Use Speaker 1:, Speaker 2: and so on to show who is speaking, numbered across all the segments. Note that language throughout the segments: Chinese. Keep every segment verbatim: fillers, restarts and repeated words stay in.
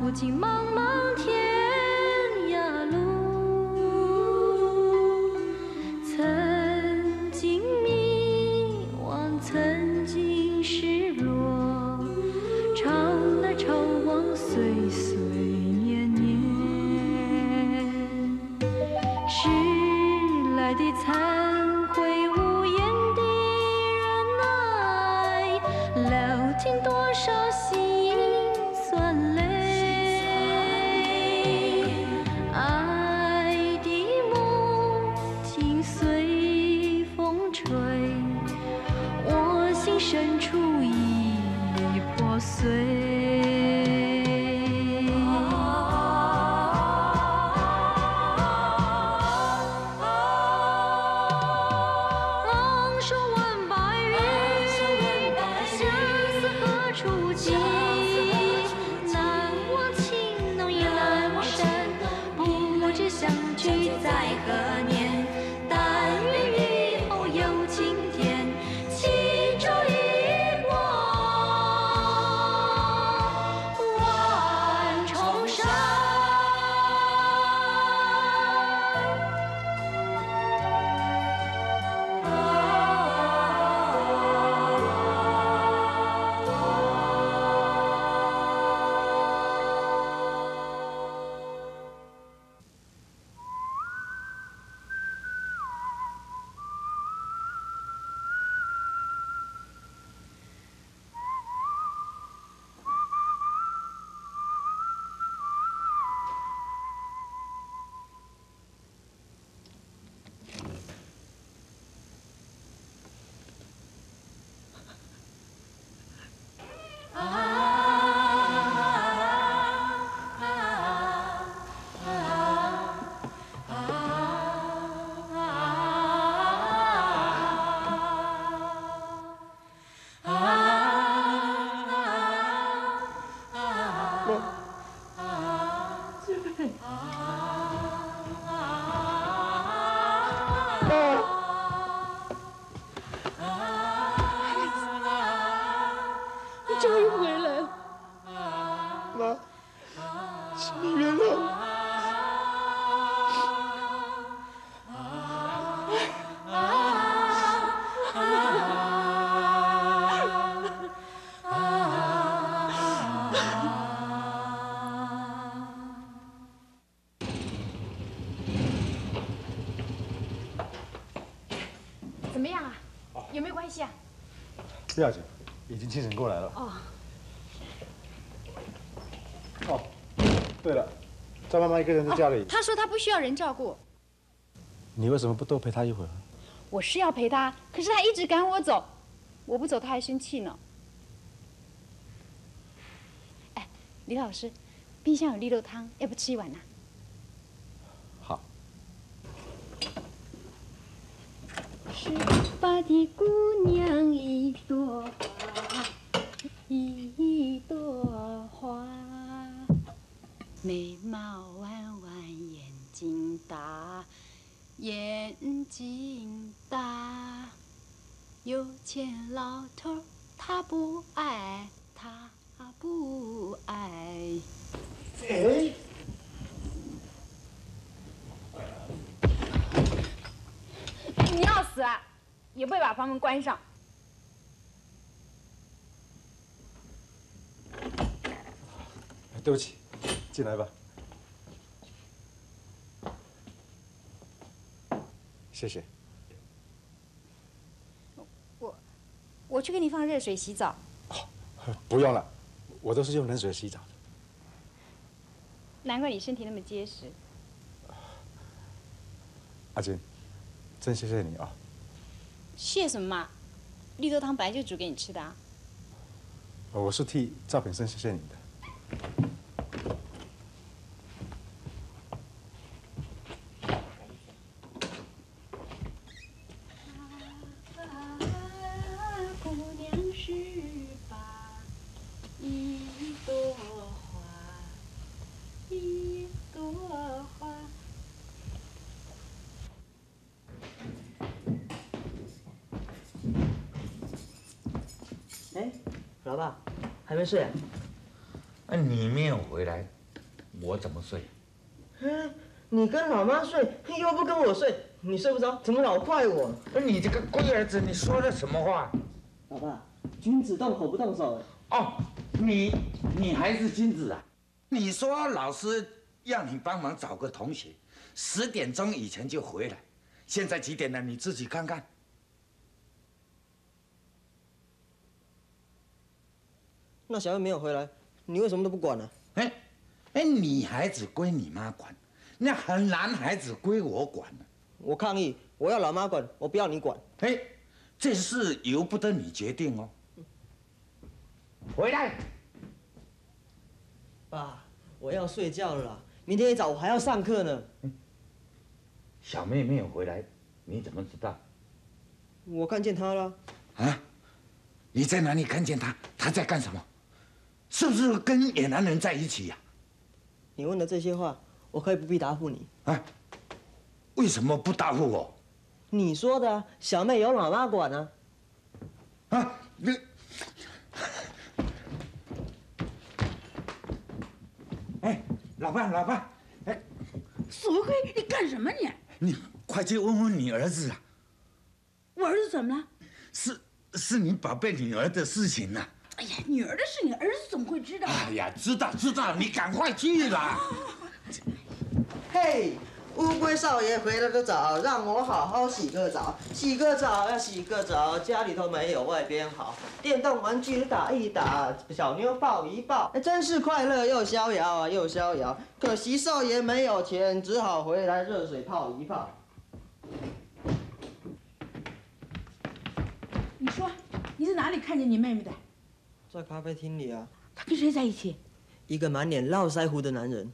Speaker 1: 不尽茫茫天涯路。曾经迷惘，曾经失落，常来常往，岁岁年年。迟来的忏悔，无言的忍耐，流尽多少心酸泪。爱的梦境随风吹，我心深处已破碎。
Speaker 2: 怎么样啊？有没有关系啊？
Speaker 3: 不要紧，已经清醒过来了。
Speaker 2: 哦。
Speaker 3: 哦，对了，张妈妈一个人在家里。
Speaker 2: 她说她不需要人照顾。
Speaker 3: 你为什么不多陪她一会儿？
Speaker 2: 我是要陪她，可是她一直赶我走，我不走她还生气呢。哎，李老师，冰箱有绿豆汤，要不吃一碗呢？
Speaker 3: 好。
Speaker 1: 十八的姑娘一朵花，一朵花，眉毛弯弯，眼睛大，眼睛大。有钱老头他不爱，他不爱。
Speaker 3: 哎。
Speaker 2: 你要死啊！也不会把房门关上。
Speaker 3: 对不起，进来吧。谢谢。
Speaker 2: 我，我去给你放热水洗澡。
Speaker 3: 哦，不用了，我都是用冷水洗澡的。
Speaker 2: 难怪你身体那么结实。
Speaker 3: 阿金，真谢谢你啊。
Speaker 2: 谢什么嘛？绿豆汤本来就煮给你吃的啊。
Speaker 3: 我是替赵品生谢谢你的。
Speaker 1: 姑娘十八，一朵花，一朵花。
Speaker 4: 哎，老爸，还没睡啊？
Speaker 5: 那你没有回来，
Speaker 4: 我怎么睡？
Speaker 5: 嗯，你跟老妈睡，又不跟我睡，你睡不着，怎么老怪我？
Speaker 4: 你这个龟儿子，你说的什么话？
Speaker 5: 老爸，君子动口不动手。
Speaker 4: 哦，你你还是君子啊？你说老师让你帮忙找个同学，十点钟以前就回来，现在几点了？你自己看看。
Speaker 5: 那小妹没有回来，你为什么都不管呢？
Speaker 4: 哎，哎，女孩子归你妈管，那男孩子归我管呢。
Speaker 5: 我抗议，我要老妈管，我不要你管。
Speaker 4: 哎，这事由不得你决定哦。回来，
Speaker 5: 爸，我要睡觉了啦，明天一早我还要上课呢。
Speaker 4: 小妹没有回来，你怎么知道？
Speaker 5: 我看见她了。
Speaker 4: 啊？你在哪里看见她？她在干什么？是不是跟野男人在一起呀？
Speaker 5: 你问的这些话，我可以不必答复你。
Speaker 4: 啊？为什么不答复我？
Speaker 5: 你说的，小妹由老妈管啊。
Speaker 4: 啊？你。哎，老伴，老伴，哎，
Speaker 6: 苏慧，你干什么你？
Speaker 4: 你快去问问你儿子啊！
Speaker 6: 我儿子怎么了？
Speaker 4: 是是你宝贝女儿的事情呐、啊。
Speaker 6: 哎呀，女儿的事，你儿子怎么会知道？
Speaker 4: 哎呀，知道知道，你赶快去啦！
Speaker 5: 嘿，乌龟少爷回来的早，让我好好洗个澡。洗个澡要洗个澡，家里头没有外边好。电动玩具打一打，小妞抱一抱，真是快乐又逍遥啊，又逍遥。可惜少爷没有钱，只好回来热水泡一泡。
Speaker 6: 你说，你在哪里看见你妹妹的？
Speaker 5: 在咖啡厅里啊。
Speaker 6: 她跟谁在一起？
Speaker 5: 一个满脸络腮胡的男人。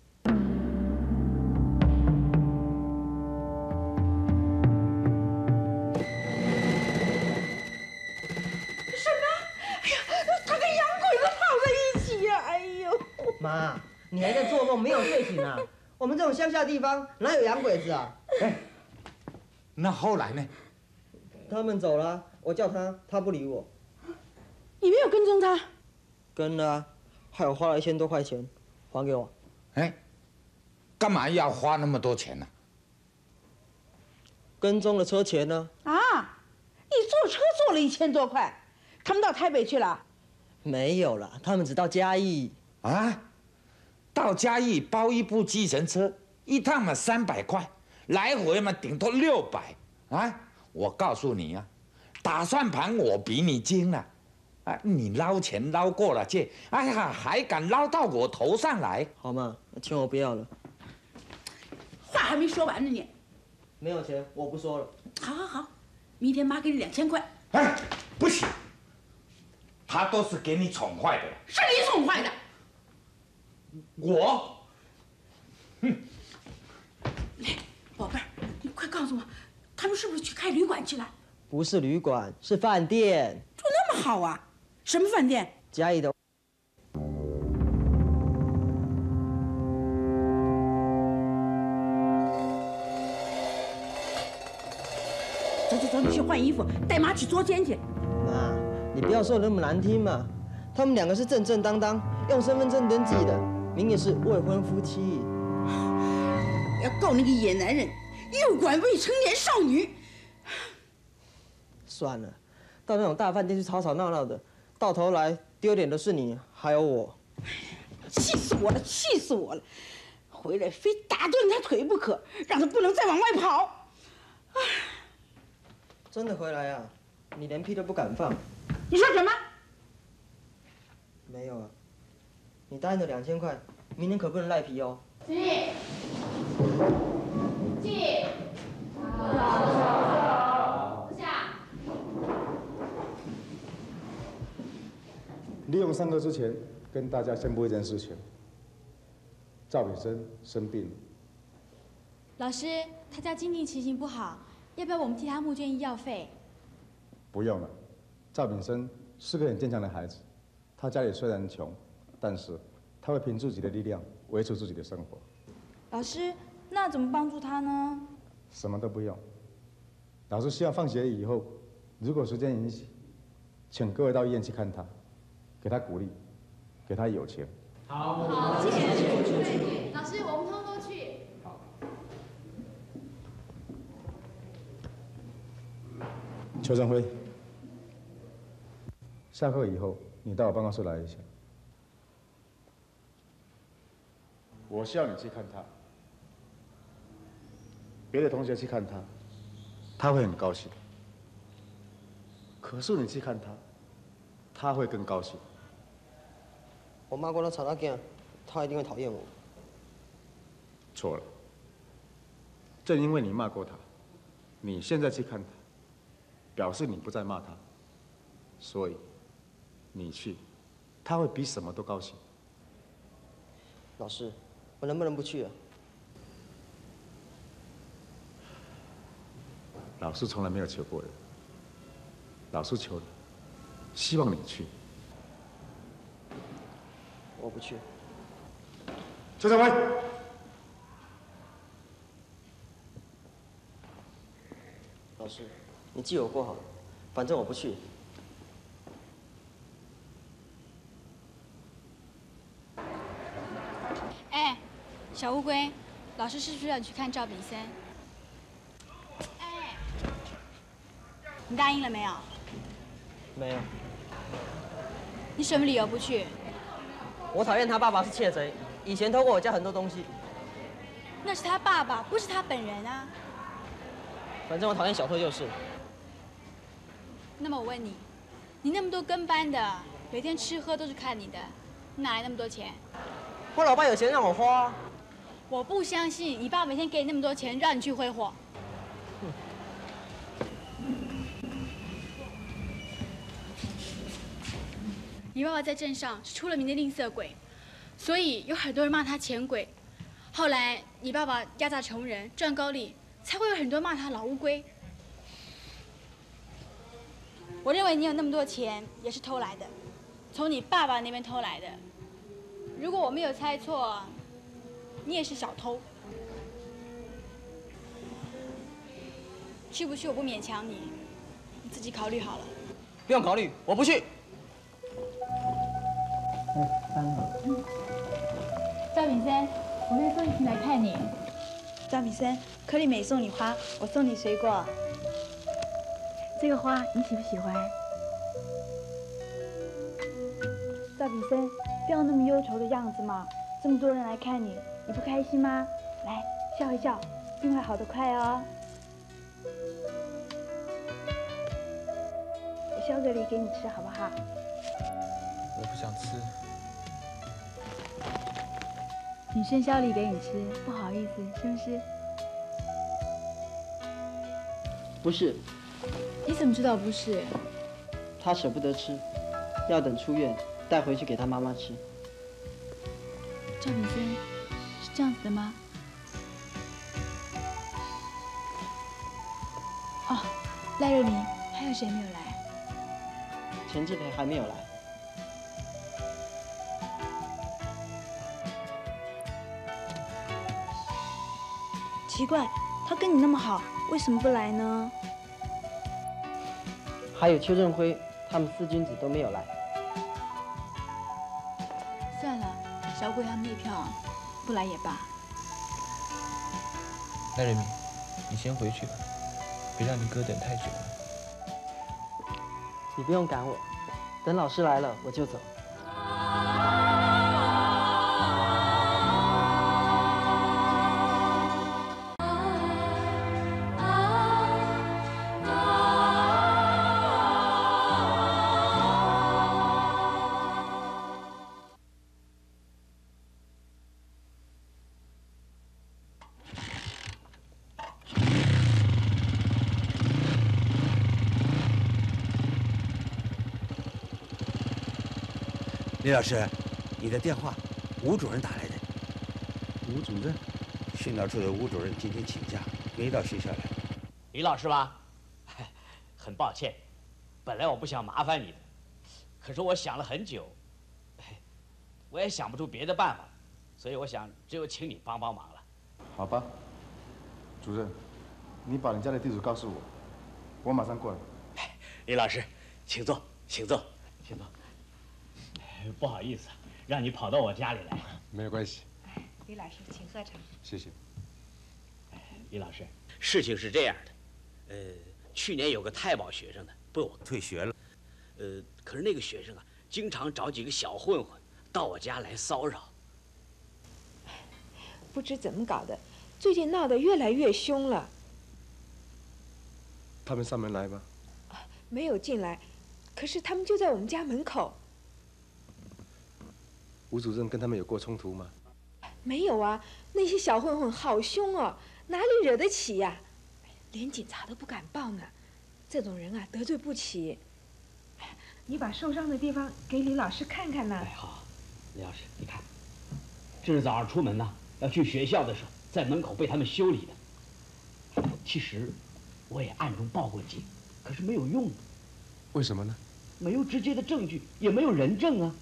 Speaker 6: 什么？哎呀，她跟洋鬼子跑在一起呀、啊！哎呦！
Speaker 5: 妈，你还在做梦，没有睡醒啊？我们这种乡下地方哪有洋鬼子啊？
Speaker 4: 哎，那后来呢？
Speaker 5: 他们走了，我叫他，他不理我。
Speaker 6: 你没有跟踪他？
Speaker 5: 跟了啊，害我花了一千多块钱，还给我。
Speaker 4: 哎，干嘛要花那么多钱呢、啊？
Speaker 5: 跟踪的车钱呢？
Speaker 6: 啊，你坐车坐了一千多块，他们到台北去了？
Speaker 5: 没有了，他们只到嘉义。
Speaker 4: 啊，到嘉义包一部计程车，一趟嘛三百块，来回嘛顶多六百啊！我告诉你啊，打算盘我比你精了。啊！你捞钱捞过了界，哎呀，还敢捞到我头上来？
Speaker 5: 好嘛，钱我不要了。
Speaker 6: 话还没说完呢，你。
Speaker 5: 没有钱，我不说了。
Speaker 6: 好好好，明天妈给你两千块。
Speaker 4: 哎，不行，他都是给你宠坏的。
Speaker 6: 是你宠坏的。
Speaker 4: 我，哼，
Speaker 6: 宝贝儿，你快告诉我，他们是不是去开旅馆去了？
Speaker 5: 不是旅馆，是饭店。
Speaker 6: 住那么好啊？什么饭店？
Speaker 5: 嘉义的。
Speaker 6: 走走走，你去换衣服，带妈去捉奸去。
Speaker 5: 妈，你不要说那么难听嘛。他们两个是正正当当，用身份证登记的，明明是未婚夫妻。
Speaker 6: 要告那个野男人诱拐未成年少女。
Speaker 5: 算了，到那种大饭店去吵吵闹闹的，到头来丢脸的是你，还有我。
Speaker 6: 气死我了！气死我了！回来非打断他腿不可，让他不能再往外跑。
Speaker 5: 真的回来啊？你连屁都不敢放。
Speaker 6: 你说什么？
Speaker 5: 没有啊。你答应的两千块，明年可不能赖皮哦。
Speaker 7: 进，进，下。
Speaker 3: 利用上课之前，跟大家宣布一件事情：赵炳生生病了。
Speaker 8: 老师，他家经济情形不好，要不要我们替他募捐医药费？
Speaker 3: 不用了，赵炳生是个很坚强的孩子，他家里虽然穷，但是他会凭自己的力量维持自己的生活。
Speaker 8: 老师，那怎么帮助他呢？
Speaker 3: 什么都不用。老师希望放学以后，如果时间允许，请各位到医院去看他，给他鼓励，给他友情。
Speaker 8: 好，好，谢谢。老师，我们通通都去。
Speaker 3: 好。邱振辉，下课以后你到我办公室来一下。我需要你去看他。别的同学去看他，他会很高兴。可是你去看他，他会更高兴。
Speaker 5: 我骂过他吵他架，他一定会讨厌我。
Speaker 3: 错了。正因为你骂过他，你现在去看他，表示你不再骂他，所以你去，他会比什么都高兴。
Speaker 5: 老师，我能不能不去啊？
Speaker 3: 老师从来没有求过人，老师求你，希望你去。
Speaker 5: 我不去。
Speaker 3: 邱成辉，
Speaker 5: 老师，你记我过好，反正我不去。
Speaker 8: 哎，小乌龟，老师是不是要你去看赵炳森？哎，你答应了没有？
Speaker 5: 没有。
Speaker 8: 你什么理由不去？
Speaker 5: 我讨厌他爸爸是窃贼，以前偷过我家很多东西。
Speaker 8: 那是他爸爸，不是他本人啊。
Speaker 5: 反正我讨厌小偷就是。
Speaker 8: 那么我问你，你那么多跟班的，每天吃喝都是看你的，你哪来那么多钱？
Speaker 5: 我老爸有钱让我花。
Speaker 8: 我不相信你爸每天给你那么多钱，让你去挥霍。你爸爸在镇上是出了名的吝啬鬼，所以有很多人骂他钱鬼。后来你爸爸压榨穷人，赚高利，才会有很多骂他老乌龟。我认为你有那么多钱也是偷来的，从你爸爸那边偷来的。如果我没有猜错，你也是小偷。去不去我不勉强你，你自己考虑好了。
Speaker 5: 不用考虑，我不去。
Speaker 8: 赵炳森，我跟宋雨晴来看你。
Speaker 2: 赵炳森，柯丽美送你花，我送你水果。这个花你喜不喜欢？赵炳森，不要那么忧愁的样子嘛，这么多人来看你，你不开心吗？来，笑一笑，病会好得快哦。我削个梨给你吃好不好？
Speaker 7: 我不想吃。
Speaker 2: 女生削梨给你吃，不好意思，是不是？
Speaker 5: 不是。
Speaker 2: 你怎么知道不是？
Speaker 5: 他舍不得吃，要等出院带回去给他妈妈吃。
Speaker 2: 赵炳森，是这样子的吗？哦，赖瑞明，还有谁没有来？
Speaker 5: 钱志培还没有来。
Speaker 2: 奇怪，他跟你那么好，为什么不来呢？
Speaker 5: 还有邱振辉，他们四君子都没有来。
Speaker 2: 算了，小鬼他们那票不来也罢。
Speaker 7: 赖瑞敏，你先回去吧，别让你哥等太久了。
Speaker 5: 你不用赶我，等老师来了我就走。
Speaker 9: 李老师，你的电话，吴主任打来的。
Speaker 3: 吴主任，
Speaker 9: 训导处的吴主任今天请假，没到学校来。
Speaker 10: 李老师吧？很抱歉，本来我不想麻烦你的，可是我想了很久，我也想不出别的办法，所以我想只有请你帮帮忙了。
Speaker 3: 好吧，主任，你把你家的地址告诉我，我马上过来。
Speaker 10: 李老师，请坐，请坐，请坐。不好意思， 让你跑到我家里来。
Speaker 3: 没有关系。
Speaker 11: 李老师，请喝茶。
Speaker 3: 谢谢。
Speaker 10: 李老师，事情是这样的，呃，去年有个太保学生呢，被我
Speaker 9: 退学了。
Speaker 10: 呃，可是那个学生啊，经常找几个小混混到我家来骚扰。
Speaker 11: 不知怎么搞的，最近闹得越来越凶了。
Speaker 3: 他们上门来吗？
Speaker 11: 没有进来，可是他们就在我们家门口。
Speaker 3: 吴主任跟他们有过冲突吗？
Speaker 11: 没有啊，那些小混混好凶哦，哪里惹得起呀？连警察都不敢报呢。这种人啊，得罪不起。你把受伤的地方给李老师看看呢。
Speaker 10: 哎，好，李老师，你看，这是早上出门呢，要去学校的时候，在门口被他们修理的。其实，我也暗中报过警，可是没有用。
Speaker 3: 为什么呢？
Speaker 10: 没有直接的证据，也没有人证啊。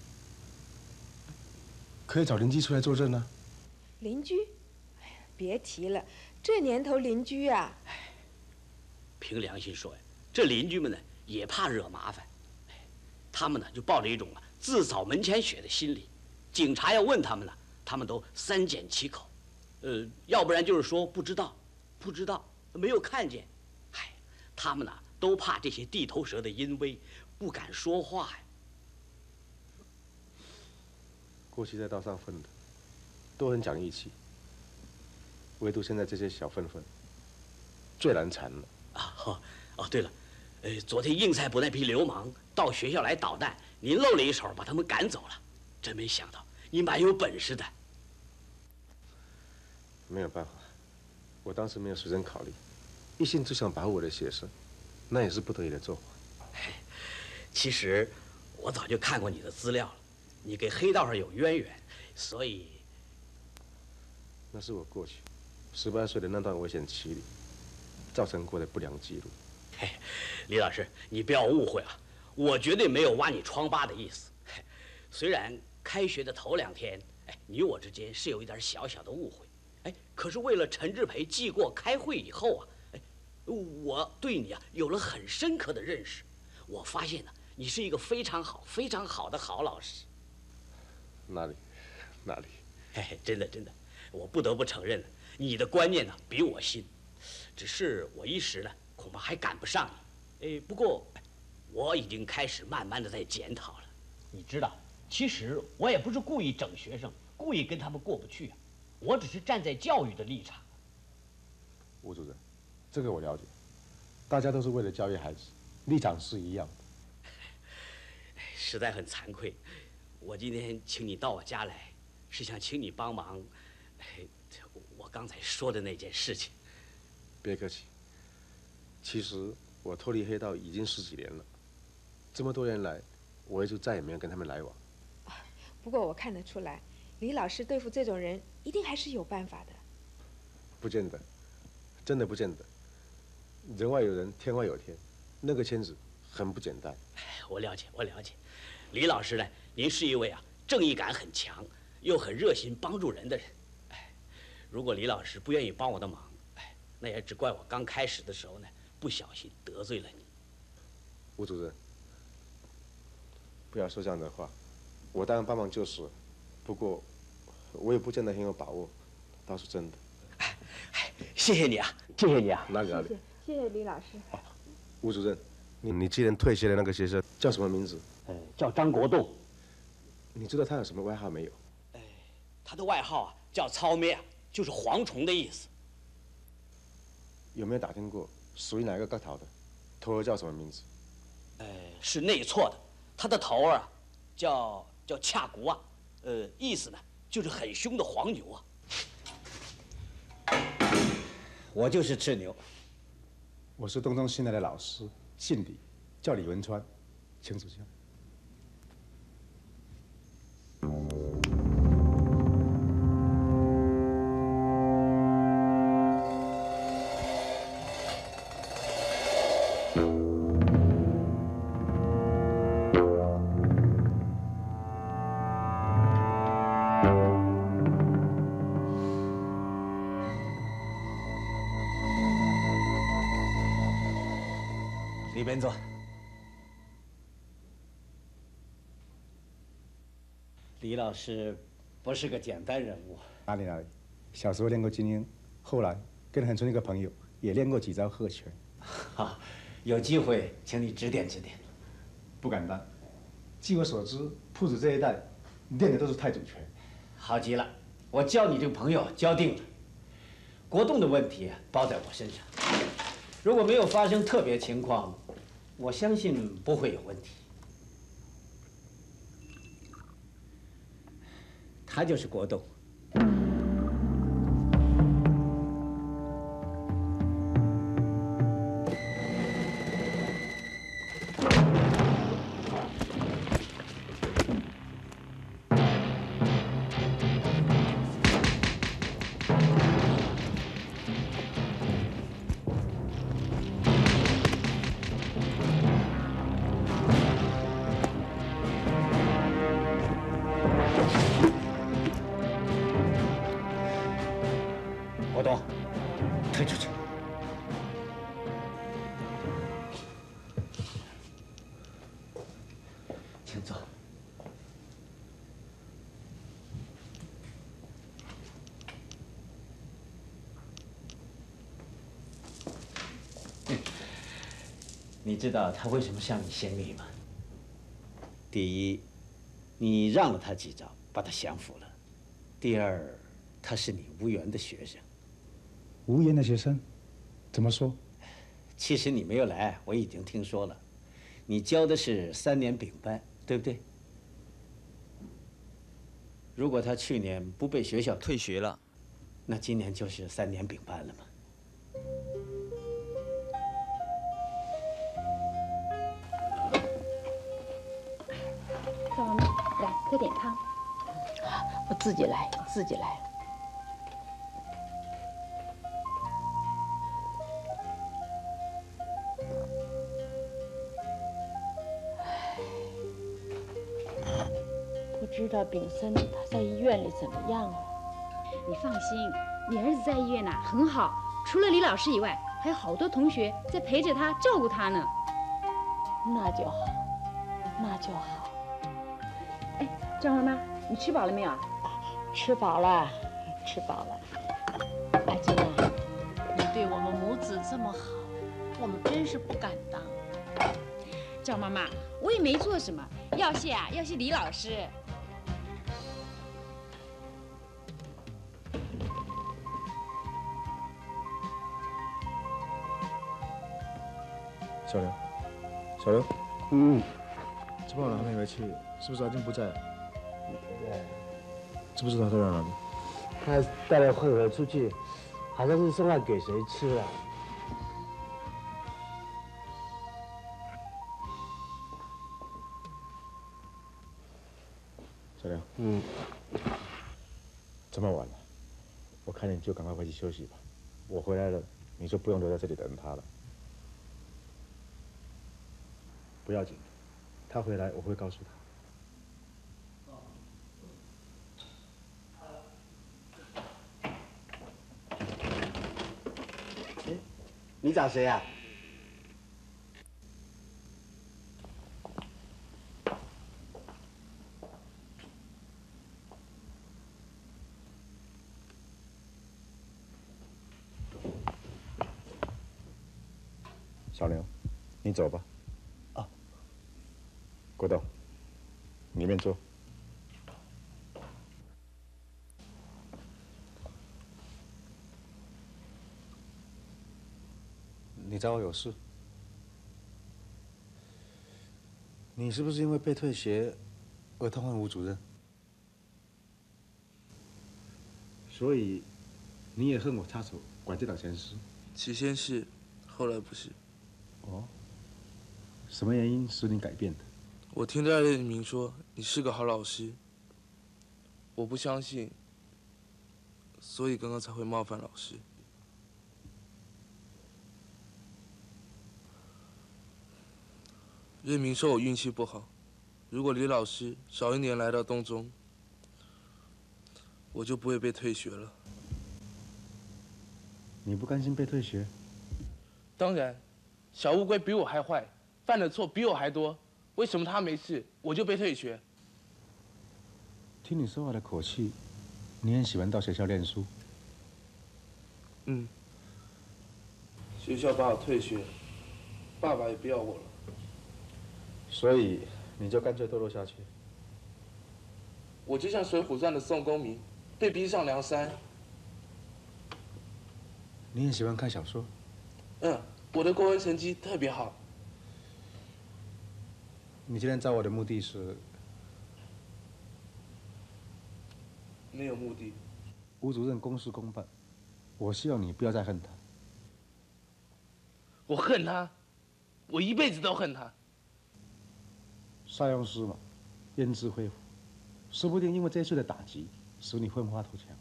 Speaker 3: 可以找邻居出来作证啊。
Speaker 11: 邻居？哎呀，别提了，这年头邻居啊。
Speaker 10: 凭良心说呀，这邻居们呢也怕惹麻烦，他们呢就抱着一种啊自扫门前雪的心理，警察要问他们呢，他们都三缄其口，呃，要不然就是说不知道，不知道，没有看见，哎，他们呢都怕这些地头蛇的淫威，不敢说话呀。
Speaker 3: 过去在道上混的，都很讲义气，唯独现在这些小混混最难缠了。
Speaker 10: 啊，哦，哦，对了，呃，昨天应菜部那批流氓到学校来捣蛋，您露了一手，把他们赶走了。真没想到你蛮有本事的。
Speaker 3: 没有办法，我当时没有随身考虑，一心只想保护我的学生，那也是不得已的做法。
Speaker 10: 其实我早就看过你的资料了，你跟黑道上有渊源，所以
Speaker 3: 那是我过去十八岁的那段危险期里造成过的不良记录。
Speaker 10: 嘿，李老师，你不要误会啊，我绝对没有挖你疮疤的意思。虽然开学的头两天，哎，你我之间是有一点小小的误会，哎，可是为了陈志培记过开会以后啊，哎，我对你啊有了很深刻的认识。我发现呢，你是一个非常好、非常好的好老师。
Speaker 3: 哪里，哪里？
Speaker 10: 哎，真的真的，我不得不承认了，你的观念呢比我新，只是我一时呢恐怕还赶不上你。哎，不过我已经开始慢慢的在检讨了。你知道，其实我也不是故意整学生，故意跟他们过不去啊，我只是站在教育的立场。
Speaker 3: 吴主任，这个我了解，大家都是为了教育孩子，立场是一样的。
Speaker 10: 实在很惭愧，我今天请你到我家来，是想请你帮忙，哎，我刚才说的那件事情。
Speaker 3: 别客气，其实我脱离黑道已经十几年了，这么多年来，我也就再也没有跟他们来往。
Speaker 11: 不过我看得出来，李老师对付这种人一定还是有办法的。
Speaker 3: 不见得，真的不见得。人外有人，天外有天，那个圈子很不简单。
Speaker 10: 我了解，我了解。李老师呢，您是一位啊正义感很强，又很热心帮助人的人。哎，如果李老师不愿意帮我的忙，哎，那也只怪我刚开始的时候呢，不小心得罪了你。
Speaker 3: 吴主任，不要说这样的话。我当然帮忙就是，不过我也不见得很有把握，倒是真的。
Speaker 10: 哎，谢谢你啊，谢谢你啊。
Speaker 3: 哪里哪里？
Speaker 11: 谢谢谢谢李老师。
Speaker 3: 吴主任，你你今年退学的那个学生叫什么名字？
Speaker 10: 呃，叫张国栋。
Speaker 3: 你知道他有什么外号没有？
Speaker 10: 哎，他的外号啊叫糙咩，就是蝗虫的意思。
Speaker 3: 有没有打听过属于哪个个头的？头儿叫什么名字？
Speaker 10: 呃，是内错的，他的头儿啊叫叫恰古啊，呃，意思呢就是很凶的黄牛啊。
Speaker 9: 我就是赤牛。
Speaker 3: 我是东中新来的老师，姓李，叫李文川，请指教。
Speaker 9: 里边坐。
Speaker 12: 李老师不是个简单人物。
Speaker 3: 哪里哪里，小时候练过精英，后来跟恒春一个朋友也练过几招鹤拳。
Speaker 12: 好，有机会请你指点指点。
Speaker 3: 不敢当。据我所知，铺子这一带练的都是太祖拳。
Speaker 12: 好极了，我教你这个朋友教定了。国栋的问题包在我身上，如果没有发生特别情况，我相信不会有问题。他就是国栋。国栋，退出去。请坐。你知道他为什么向你行礼吗？第一，你让了他几招，把他降服了；第二，他是你无缘的学生。
Speaker 3: 无缘的学生，怎么说？
Speaker 12: 其实你没有来，我已经听说了。你教的是三年丙班，对不对？如果他去年不被学校
Speaker 7: 退学了，
Speaker 12: 那今年就是三年丙班了嘛。
Speaker 2: 赵妈妈，来喝点汤。
Speaker 6: 我自己来，自己来。不知道炳森他在医院里怎么样了？
Speaker 13: 你放心，你儿子在医院呐、啊、很好，除了李老师以外，还有好多同学在陪着他照顾他呢。
Speaker 6: 那就好，那就好。
Speaker 2: 哎，赵妈妈，你吃饱了没有啊？
Speaker 6: 吃饱了，吃饱了。阿金啊，你对我们母子这么好，我们真是不敢当。
Speaker 13: 赵妈妈，我也没做什么，要谢啊，要谢李老师。
Speaker 3: 小刘，小刘，
Speaker 9: 嗯，
Speaker 3: 这帮人还没回去，是不是阿金不在？
Speaker 9: 不在。
Speaker 3: 知不知道他在哪里？
Speaker 9: 他带了慧慧出去，好像是送饭给谁吃了。
Speaker 3: 小刘，
Speaker 9: 嗯，
Speaker 3: 这么晚了，我看你就赶快回去休息吧。我回来了，你就不用留在这里等他了。不要紧，他回来我会告诉他。
Speaker 9: 你找谁啊？
Speaker 3: 小刘，你走吧。
Speaker 9: 啊。
Speaker 3: 国栋，里面坐。你找我有事？你是不是因为被退学而痛恨吴主任？所以你也恨我插手管这档闲事？
Speaker 14: 起先是，后来不是。
Speaker 3: 哦，什么原因使你改变的？
Speaker 14: 我听戴立明说你是个好老师，我不相信，所以刚刚才会冒犯老师。任明说我运气不好，如果李老师早一年来到东中，我就不会被退学了。
Speaker 3: 你不甘心被退学？
Speaker 14: 当然，小乌龟比我还坏，犯的错比我还多，为什么他没事，我就被退学？
Speaker 3: 听你说话的口气，你很喜欢到学校念书。
Speaker 14: 嗯。学校把我退学，爸爸也不要我了。
Speaker 3: 所以你就干脆堕落下去。
Speaker 14: 我就像《水浒传》的宋公明，被逼上梁山。
Speaker 3: 你很喜欢看小说？
Speaker 14: 嗯，我的国文成绩特别好。
Speaker 3: 你今天找我的目的是？
Speaker 14: 没有目的。
Speaker 3: 吴主任公事公办，我希望你不要再恨他。
Speaker 14: 我恨他，我一辈子都恨他。
Speaker 3: 塞翁失马，焉知非福？说不定因为这一次的打击，使你奋发图强。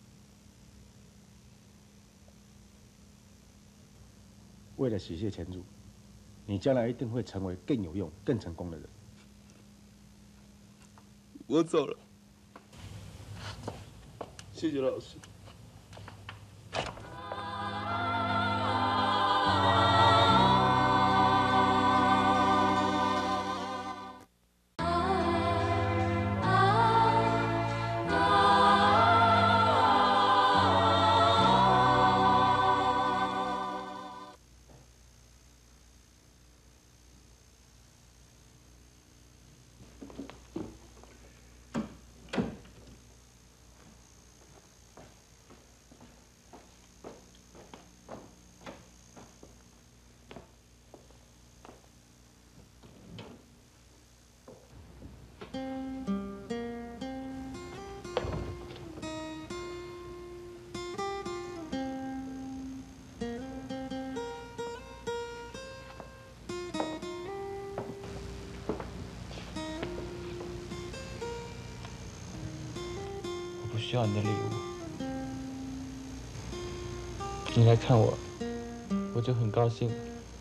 Speaker 3: 为了洗卸前辱，你将来一定会成为更有用、更成功的人。
Speaker 14: 我走了，谢谢老师。
Speaker 7: 不需要你的礼物，你来看我，我就很高兴。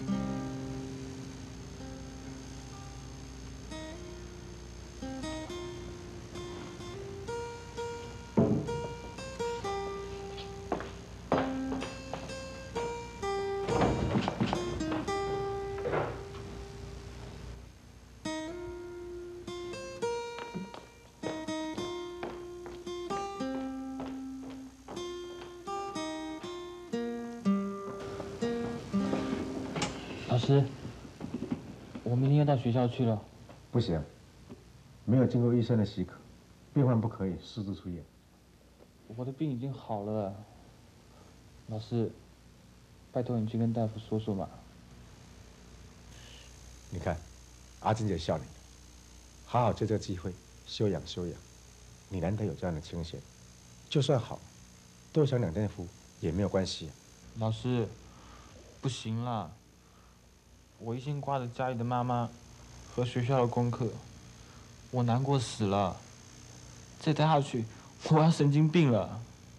Speaker 7: 老师，我明天要到学校去了。
Speaker 3: 不行，没有经过医生的许可，病患不可以私自出院。
Speaker 7: 我的病已经好了，老师，拜托你去跟大夫说说嘛。
Speaker 3: 你看，阿金姐笑你，好好借这个机会休养休养。你难得有这样的清闲，就算好，多享两天福也没有关系。
Speaker 7: 老师，不行啦。我一心挂着家里的妈妈和学校的功课，我难过死了。再待下去，我要神经病了。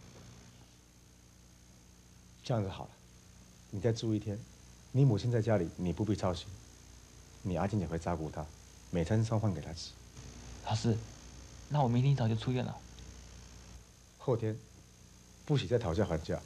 Speaker 3: 这样子好了，你再住一天，你母亲在家里，你不必操心，你阿金姐会照顾她，每餐送饭给她吃。
Speaker 7: 老师，那我明天早就出院了。
Speaker 3: 后天，不许再讨价还价。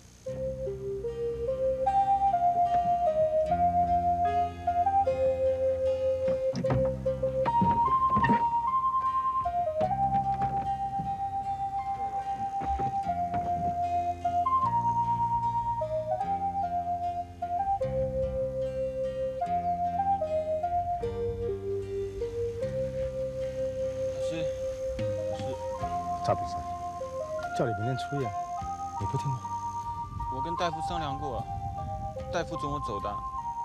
Speaker 3: 赵比赛，叫你明天出院，你不听话。
Speaker 7: 我跟大夫商量过了，大夫准我走的。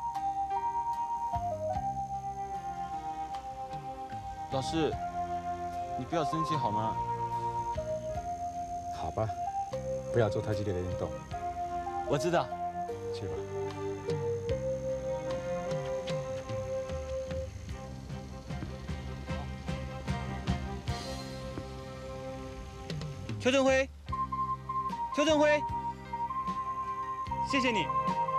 Speaker 7: 老师，你不要生气好吗？
Speaker 3: 好吧，不要做太激烈的运动。
Speaker 7: 我知道。
Speaker 3: 去吧。
Speaker 7: 邱振辉，邱振辉，谢谢你。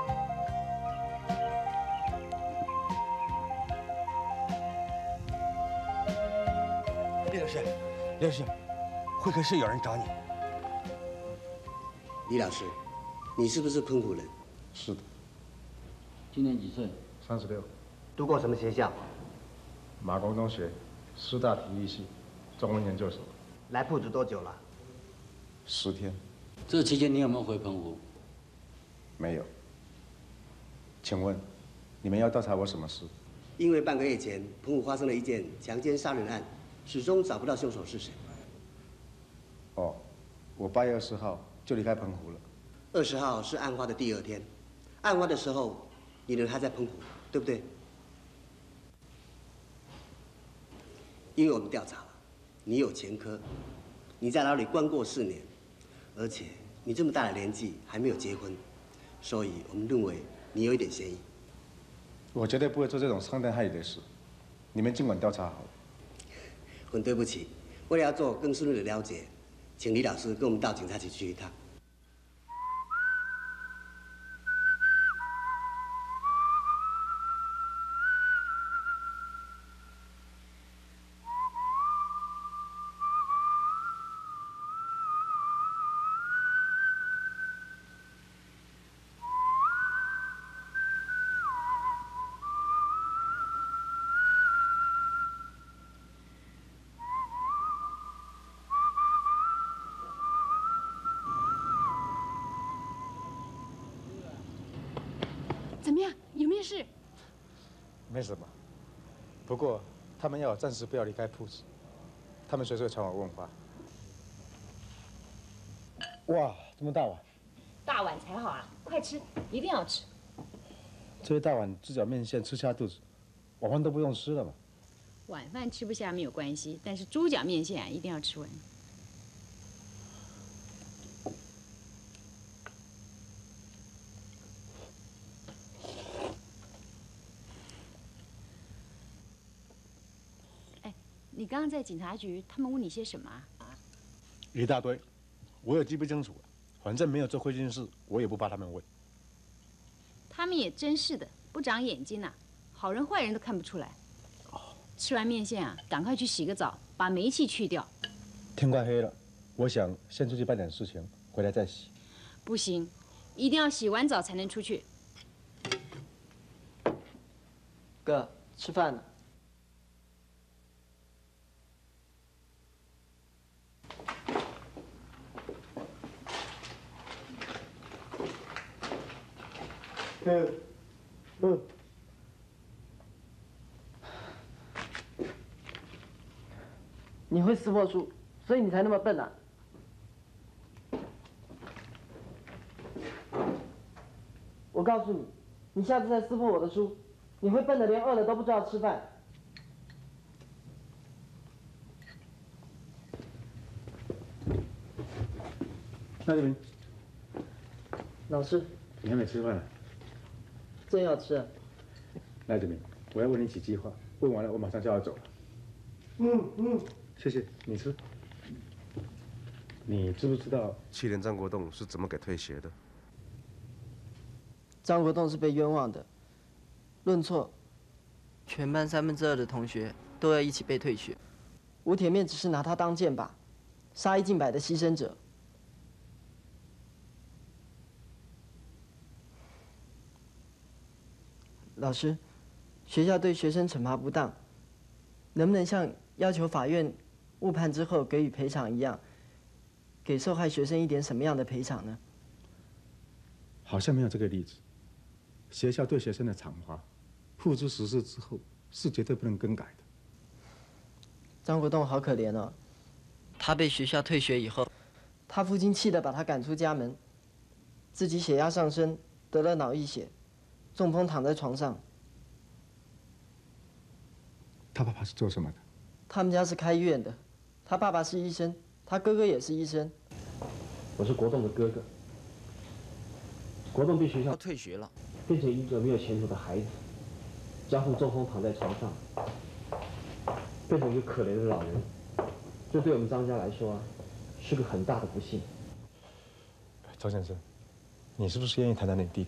Speaker 15: 李老师，李老师，会客室有人找你。
Speaker 12: 李老师，你是不是澎湖人？
Speaker 3: 是的。
Speaker 12: 今年几岁？
Speaker 3: 三十六。
Speaker 15: 读过什么学校？
Speaker 3: 马公中学，师大体育系，中文研究所。
Speaker 5: 来铺子多久了？
Speaker 3: 十天。
Speaker 12: 这期间你有没有回澎湖？
Speaker 3: 没有。请问，你们要调查我什么事？
Speaker 16: 因为半个月前澎湖发生了一件强奸杀人案，始终找不到凶手是谁。
Speaker 3: 哦，我八月二十号就离开澎湖了。
Speaker 16: 二十号是案发的第二天，案发的时候你人还在澎湖，对不对？因为我们调查了，你有前科，你在牢里关过四年，而且你这么大的年纪还没有结婚，所以我们认为你有一点嫌疑。
Speaker 3: 我绝对不会做这种伤天害理的事，你们尽管调查好了。
Speaker 16: 很对不起，为了要做更深入的了解，请李老师跟我们到警察局去一趟。
Speaker 13: 怎么样？有没有事？
Speaker 3: 没什么，不过他们要我暂时不要离开铺子，他们随时会传我问话。哇，这么大碗！
Speaker 13: 大碗才好啊！快吃，一定要吃。
Speaker 3: 这一大碗猪脚面线吃下肚子，晚饭都不用吃了嘛。
Speaker 13: 晚饭吃不下没有关系，但是猪脚面线啊，一定要吃完。你刚刚在警察局，他们问你些什么啊？
Speaker 3: 一大堆，我也记不清楚了。反正没有做亏心事，我也不怕他们问。
Speaker 13: 他们也真是的，不长眼睛呐、啊，好人坏人都看不出来。吃完面线啊，赶快去洗个澡，把煤气去掉。
Speaker 3: 天快黑了，我想先出去办点事情，回来再洗。
Speaker 13: 不行，一定要洗完澡才能出去。
Speaker 5: 哥，吃饭了。
Speaker 9: 嗯，嗯。
Speaker 5: 你会撕破书，所以你才那么笨啊！我告诉你，你下次再撕破我的书，你会笨的连饿了都不知道吃饭。
Speaker 3: 那这边，
Speaker 5: 老师，
Speaker 3: 你还没吃饭呢。
Speaker 5: 正要吃啊。
Speaker 3: 赖志明，我要问你几句话，问完了我马上就要走了。
Speaker 9: 嗯嗯。
Speaker 3: 谢谢，你吃。你知不知道七连张国栋是怎么给退学的？
Speaker 5: 张国栋是被冤枉的，论错，全班三分之二的同学都要一起被退学。吴铁面只是拿他当箭靶，杀一儆百的牺牲者。老师，学校对学生惩罚不当，能不能像要求法院误判之后给予赔偿一样，给受害学生一点什么样的赔偿呢？
Speaker 3: 好像没有这个例子。学校对学生的惩罚，付诸实施之后是绝对不能更改的。
Speaker 5: 张国栋好可怜哦，他被学校退学以后，他父亲气得把他赶出家门，自己血压上升，得了脑溢血，中风躺在床上。
Speaker 3: 他爸爸是做什么的？
Speaker 5: 他们家是开医院的，他爸爸是医生，他哥哥也是医生。
Speaker 9: 我是国栋的哥哥。国栋被学校
Speaker 15: 退学了，
Speaker 9: 变成一个没有前途的孩子，家父中风躺在床上，变成一个可怜的老人。这对我们张家来说啊，是个很大的不幸。
Speaker 3: 周先生，你是不是愿意谈谈你弟弟？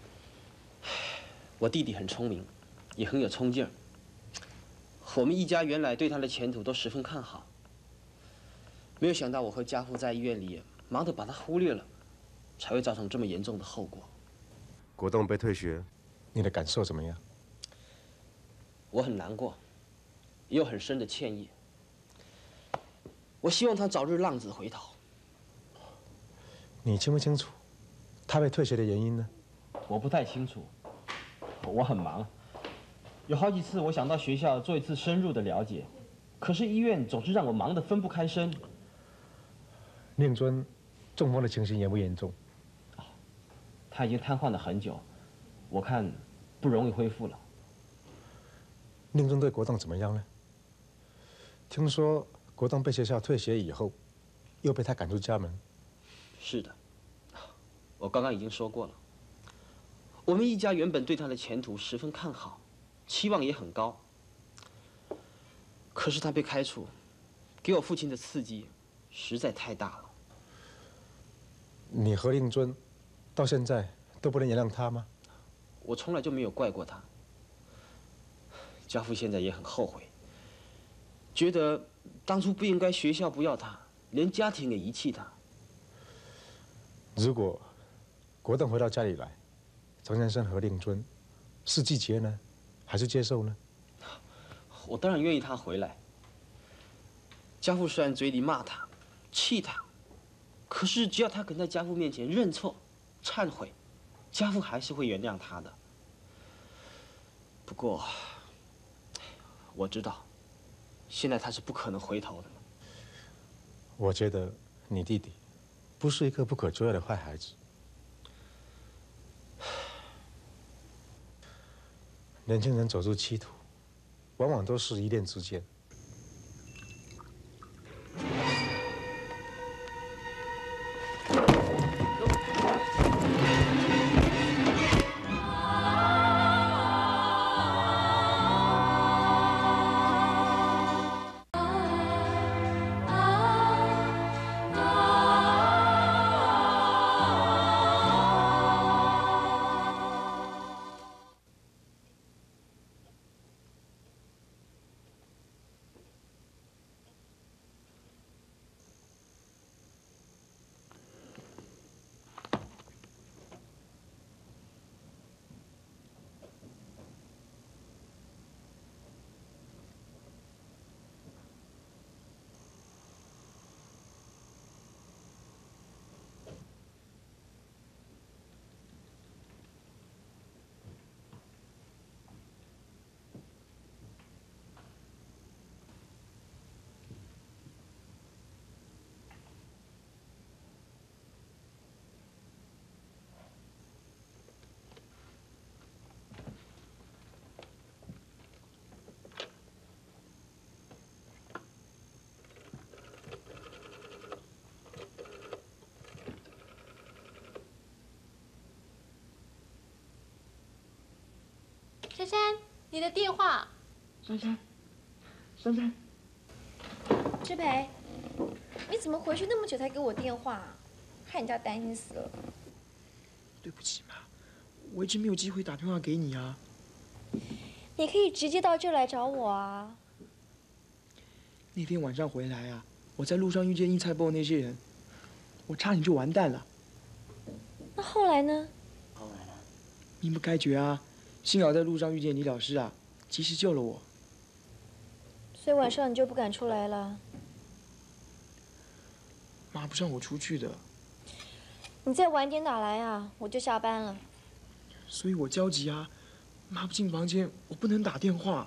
Speaker 15: 我弟弟很聪明，也很有冲劲儿。我们一家原来对他的前途都十分看好，没有想到我和家父在医院里忙得把他忽略了，才会造成这么严重的后果。
Speaker 3: 国栋被退学，你的感受怎么样？
Speaker 15: 我很难过，也有很深的歉意。 我希望他早日浪子回头。
Speaker 3: 你清不清楚他被退学的原因呢？
Speaker 9: 我不太清楚，我很忙，有好几次我想到学校做一次深入的了解，可是医院总是让我忙得分不开身。
Speaker 3: 令尊中风的情形严不严重？
Speaker 9: 他已经瘫痪了很久，我看不容易恢复了。
Speaker 3: 令尊对国栋怎么样呢？听说国栋被学校退学以后，又被他赶出家门。
Speaker 15: 是的，我刚刚已经说过了。我们一家原本对他的前途十分看好，期望也很高。可是他被开除，给我父亲的刺激实在太大了。
Speaker 3: 你和令尊到现在都不能原谅他吗？
Speaker 15: 我从来就没有怪过他。家父现在也很后悔，觉得当初不应该学校不要他，连家庭也遗弃他。
Speaker 3: 如果国栋回到家里来，程先生和令尊是拒绝呢，还是接受呢？
Speaker 15: 我当然愿意他回来。家父虽然嘴里骂他、气他，可是只要他肯在家父面前认错、忏悔，家父还是会原谅他的。不过，我知道，现在他是不可能回头的。
Speaker 3: 我觉得你弟弟不是一个不可救药的坏孩子。年轻人走入歧途，往往都是一念之间。
Speaker 17: 珊珊，你的电话。
Speaker 2: 珊珊，珊珊，
Speaker 17: 志培，你怎么回去那么久才给我电话？害人家担心死了。
Speaker 18: 对不起嘛，我一直没有机会打电话给你啊。
Speaker 17: 你可以直接到这儿来找我啊。
Speaker 18: 那天晚上回来啊，我在路上遇见应菜部那些人，我差点就完蛋了。
Speaker 17: 那后来呢？
Speaker 18: 后来呢？命不该绝啊！幸好在路上遇见李老师啊，及时救了我。
Speaker 17: 所以晚上你就不敢出来了？
Speaker 18: 妈不让我出去的。
Speaker 17: 你再晚点打来啊，我就下班了。
Speaker 18: 所以我焦急啊，妈不进房间，我不能打电话。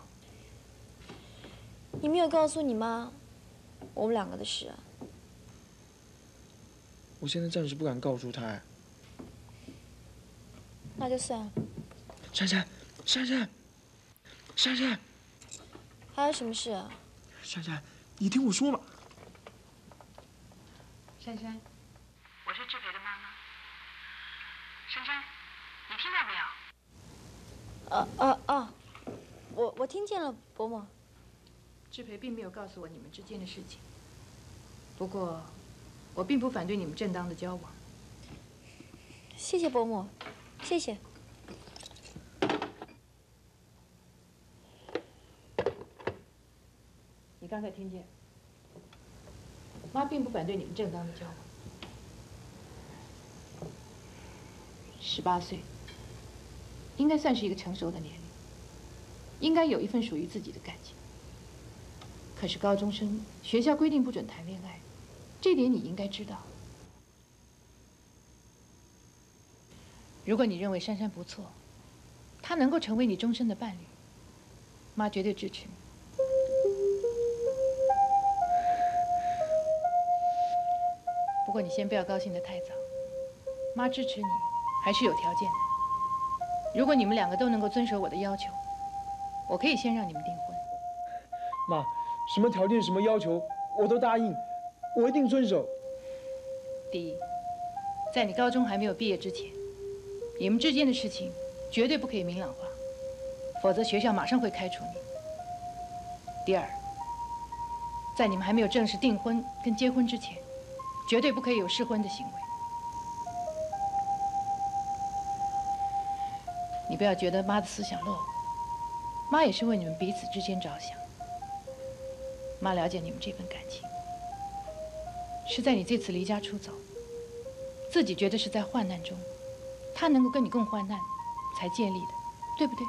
Speaker 17: 你没有告诉你妈我们两个的事啊？
Speaker 18: 我现在暂时不敢告诉她。
Speaker 17: 那就算了。
Speaker 18: 珊珊，珊珊，珊珊，
Speaker 17: 还有什么事啊？
Speaker 18: 珊珊，你听我说嘛。
Speaker 11: 珊珊，我是志培的妈妈。珊珊，你听到没有？
Speaker 17: 啊啊啊！我我听见了，伯母。
Speaker 11: 志培并没有告诉我你们之间的事情。不过，我并不反对你们正当的交往。
Speaker 17: 谢谢伯母，谢谢。
Speaker 11: 你刚才听见？妈并不反对你们正当的交往。十八岁，应该算是一个成熟的年龄，应该有一份属于自己的感情。 可是高中生学校规定不准谈恋爱，这点你应该知道。如果你认为珊珊不错，她能够成为你终身的伴侣，妈绝对支持你。不过你先不要高兴得太早，妈支持你还是有条件的。如果你们两个都能够遵守我的要求，我可以先让你们订婚。
Speaker 18: 妈，什么条件、什么要求，我都答应，我一定遵守。
Speaker 11: 第一，在你高中还没有毕业之前，你们之间的事情绝对不可以明朗化，否则学校马上会开除你。第二，在你们还没有正式订婚跟结婚之前，绝对不可以有试婚的行为。你不要觉得妈的思想落伍，妈也是为你们彼此之间着想。妈了解你们这份感情，是在你这次离家出走，自己觉得是在患难中，他能够跟你共患难，才建立的，对不对？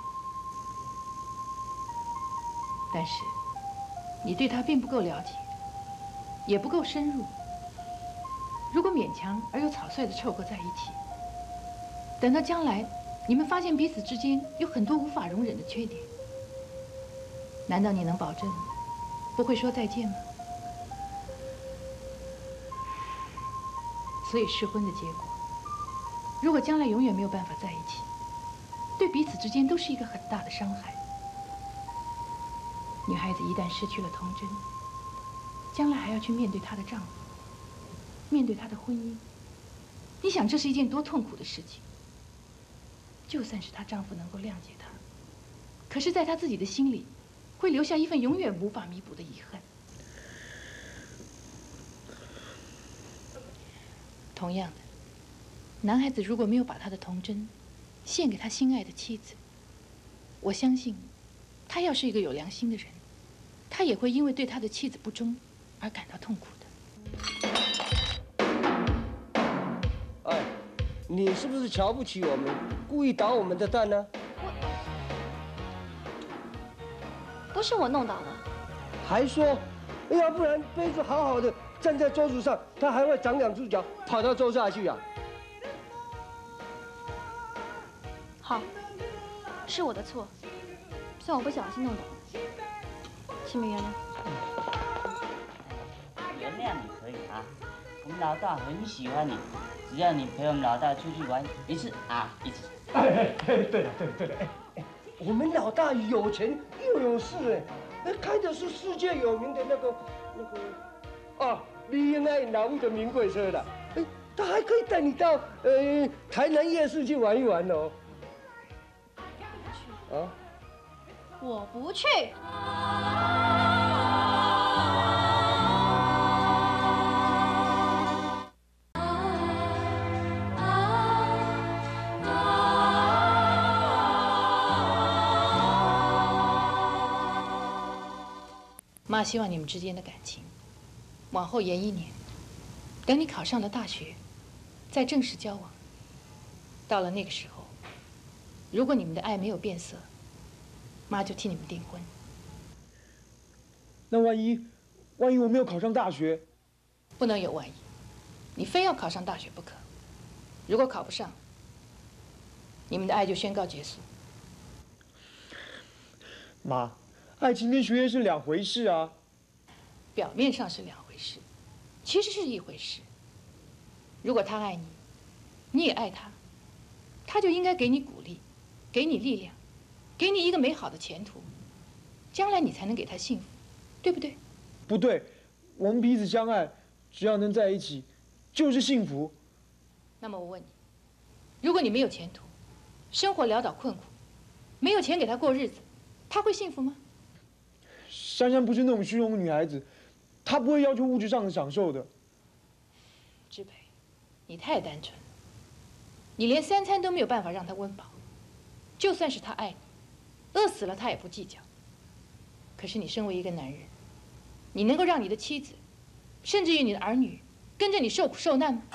Speaker 11: 但是，你对他并不够了解，也不够深入。如果勉强而又草率地凑合在一起，等到将来你们发现彼此之间有很多无法容忍的缺点，难道你能保证不会说再见吗？所以试婚的结果，如果将来永远没有办法在一起，对彼此之间都是一个很大的伤害。女孩子一旦失去了童真，将来还要去面对她的丈夫，面对她的婚姻，你想这是一件多痛苦的事情？就算是她丈夫能够谅解她，可是在她自己的心里，会留下一份永远无法弥补的遗憾。同样的，男孩子如果没有把他的童真献给他心爱的妻子，我相信，他要是一个有良心的人，他也会因为对他的妻子不忠而感到痛苦的。
Speaker 19: 哎，你是不是瞧不起我们，故意捣我们的蛋呢？
Speaker 17: 不是我弄倒的。
Speaker 19: 还说，要不然杯子好好的站在桌子上，它还会长两只脚跑到桌下去啊？
Speaker 17: 好，是我的错，算我不小心弄倒的，请你原谅。
Speaker 20: 原谅你可以啊，我们老大很喜欢你，只要你陪我们老大出去玩一次啊，一次。
Speaker 19: 哎哎哎，对了对了对了，哎哎，我们老大有钱又有势哎，开的是世界有名的那个那个啊，丽英爱劳务的名贵车了，哎，他还可以带你到呃台南夜市去玩一玩哦。啊，
Speaker 17: 我不去。
Speaker 11: 妈希望你们之间的感情往后延一年，等你考上了大学，再正式交往。到了那个时候，如果你们的爱没有变色，妈就替你们订婚。
Speaker 18: 那万一，万一我没有考上大学？
Speaker 11: 不能有万一，你非要考上大学不可。如果考不上，你们的爱就宣告结束。
Speaker 18: 妈，爱情跟学业是两回事啊。
Speaker 11: 表面上是两回事，其实是一回事。如果他爱你，你也爱他，他就应该给你鼓励，给你力量，给你一个美好的前途，将来你才能给他幸福，对不对？
Speaker 18: 不对，我们彼此相爱，只要能在一起，就是幸福。
Speaker 11: 那么我问你，如果你没有前途，生活潦倒困苦，没有钱给他过日子，他会幸福吗？
Speaker 18: 珊珊不是那种虚荣的女孩子，她不会要求物质上的享受的。
Speaker 11: 志培，你太单纯了，你连三餐都没有办法让他温饱，就算是他爱你，饿死了他也不计较。可是你身为一个男人，你能够让你的妻子，甚至于你的儿女，跟着你受苦受难吗？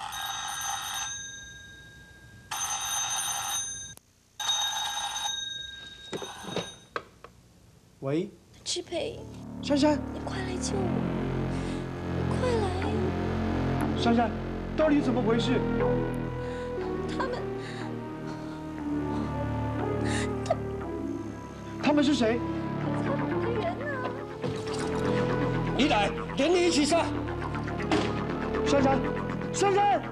Speaker 19: 喂，
Speaker 17: 志培，
Speaker 18: 珊珊，
Speaker 17: 你快来救我！你快来！
Speaker 18: 珊珊，到底怎么回事？
Speaker 17: 他们，
Speaker 18: 他他们是谁？
Speaker 17: 才五个人呢。
Speaker 19: 你来，连你一起杀！
Speaker 18: 珊珊，珊珊！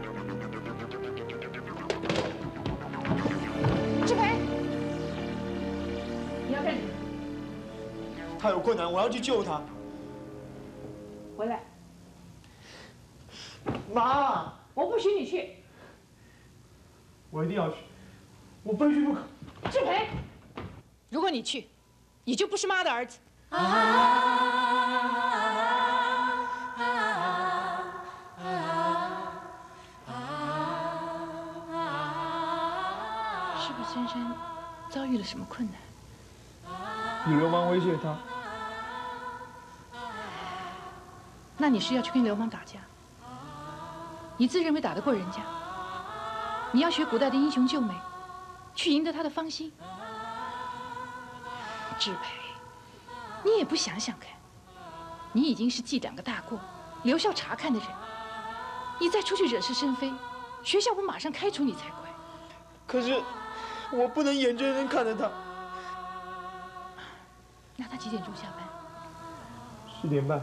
Speaker 11: 志培，你要干什么？
Speaker 18: 他有困难，我要去救他。
Speaker 11: 回来！
Speaker 18: 妈，
Speaker 11: 我不许你去！
Speaker 18: 我一定要去，我非去不可。
Speaker 11: 志培，如果你去，你就不是妈的儿子。是不是珊珊遭遇了什么困难？
Speaker 18: 有流氓威胁他。
Speaker 11: 那你是要去跟流氓打架？你自认为打得过人家？你要学古代的英雄救美，去赢得他的芳心？志培，你也不想想看，你已经是记两个大过、留校察看的人，你再出去惹是生非，学校不马上开除你才怪。
Speaker 18: 可是我不能眼睁睁看着他。
Speaker 11: 那他几点钟下班？
Speaker 18: 四点半。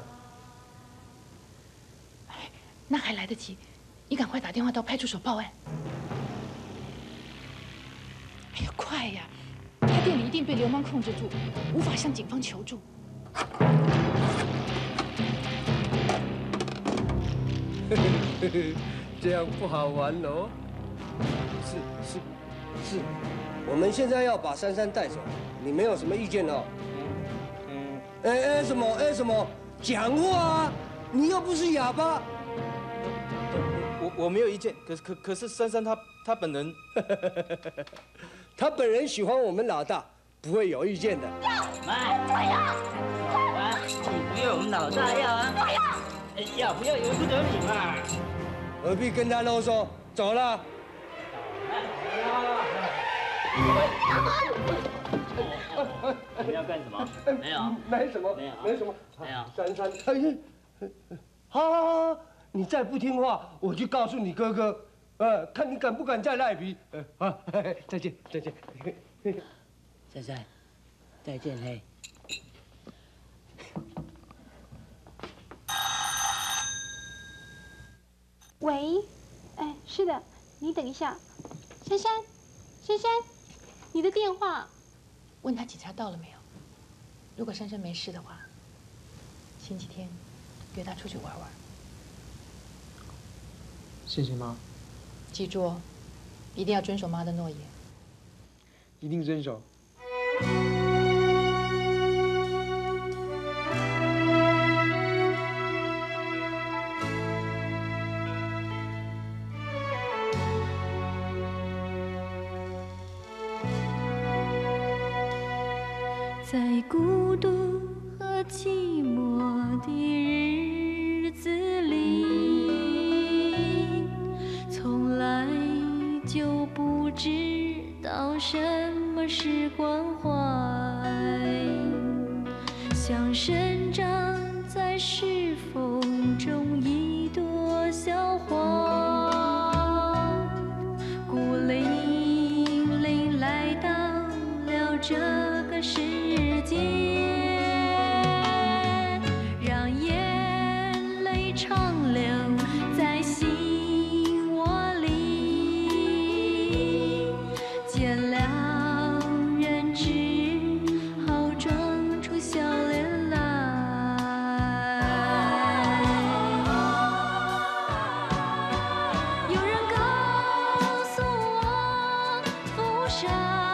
Speaker 11: 那还来得及，你赶快打电话到派出所报案。哎呀，快呀！他店里一定被流氓控制住，无法向警方求助。
Speaker 19: 这样不好玩哦。是是是，我们现在要把珊珊带走，你没有什么意见哦？嗯。哎哎什么哎什么？讲话啊！你又不是哑巴。
Speaker 18: 我我没有意见，可可可是珊珊她她本人，
Speaker 19: 她本人喜欢我们老大，不会有意见的。
Speaker 20: 要，妈，我要。啊，你不要我们老大要啊？我要。要不要由不得你嘛？
Speaker 19: 何必跟他啰嗦？走了。
Speaker 20: 你们要干什么？没有。
Speaker 19: 没什么。
Speaker 20: 没有。
Speaker 19: 没什么。
Speaker 20: 没有。
Speaker 19: 珊珊，哎呀，好好好。你再不听话，我就告诉你哥哥，呃，看你敢不敢再赖皮。呃，好，再见，再见。
Speaker 20: 珊珊，再见嘿。
Speaker 2: 喂，哎，是的，你等一下，珊珊，珊珊，你的电话。
Speaker 11: 问他警察到了没有？如果珊珊没事的话，星期天约她出去玩玩。
Speaker 18: 谢谢妈。
Speaker 11: 记住哦，一定要遵守妈的诺言。
Speaker 18: 一定遵守。
Speaker 1: 在孤独和寂寞的日子里，从来就不知道什么是关怀，像生长在石缝中一朵小花，孤零零来到了这个世界，让眼泪长流在心窝里，见了人只好装出笑脸来。有人告诉我，浮山